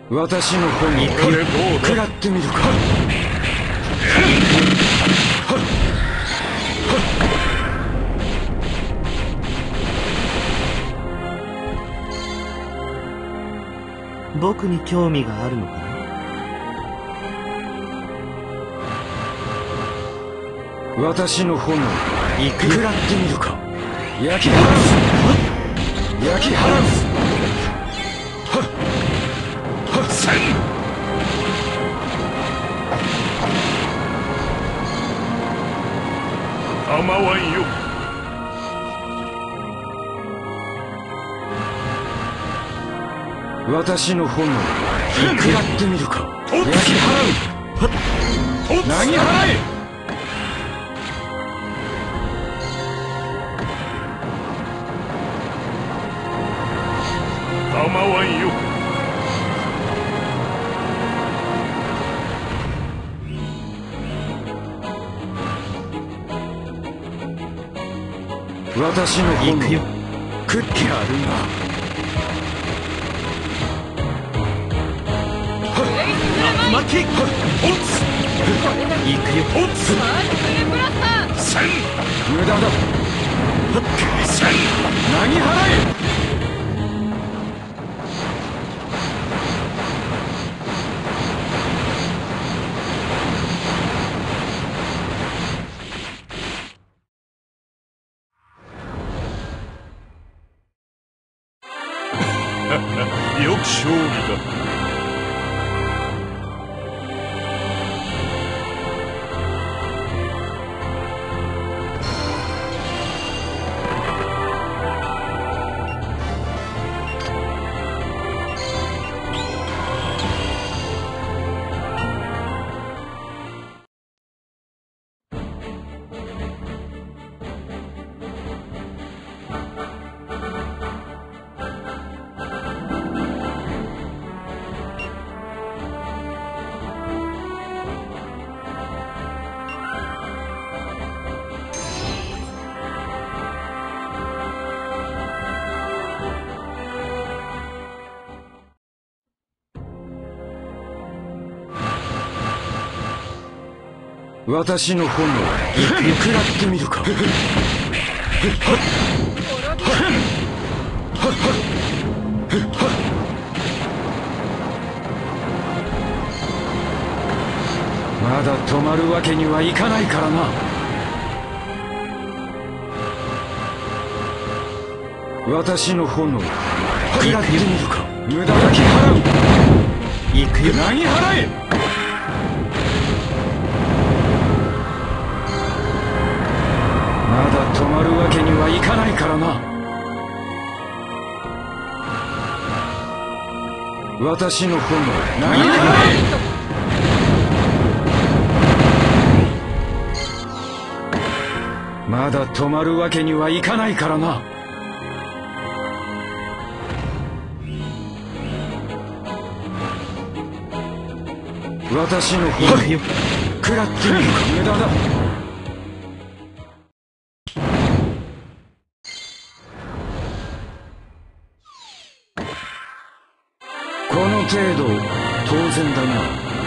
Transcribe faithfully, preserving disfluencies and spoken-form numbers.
私の炎を食らってみるか。 僕に興味があるのかな。 私の炎を食らってみるか。焼き払う。焼き払う。せん。構わんよ。私の炎を食らってみるか。焼き払う。投げ払え。構わんよ。私の炎を食ってやるな。巻きポンツ行くよ。ポンツせん。無駄だ。せん。投げ払え。よく勝利だ。私の炎を食らってみるか。まだ止まるわけにはいかないからな。私の炎を食らってみるか。無駄焼き払う。行くよ。投げ払え。まだ止まるわけにはいかないからな。私の炎を投げ払え。まだ止まるわけにはいかないからな。私の炎を食らってみるか。無駄だ。この程度当然だな。